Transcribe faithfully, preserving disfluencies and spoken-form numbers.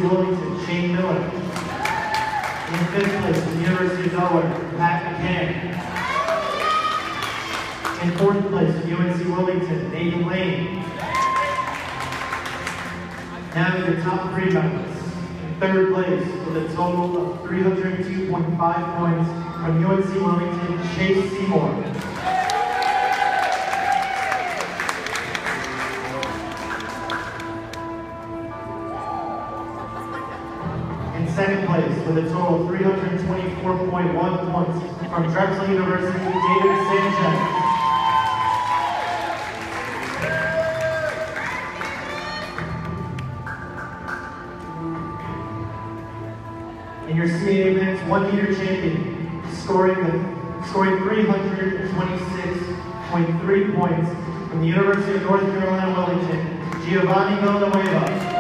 Wilmington, Shane Miller. In fifth place, from the University of Delaware, Pat McCann. In fourth place, from U N C Wilmington, Nathan Lane. Now your top three members. In third place, with a total of three hundred two point five points, from U N C Wilmington, Chase Seymour. In second place, with a total of three hundred twenty-four point one points, from Drexel University, David Sanchez. And your C A A men's one meter champion, scoring, the, scoring three hundred twenty-six point three points, from the University of North Carolina, Wilmington, Giovanni Villanueva.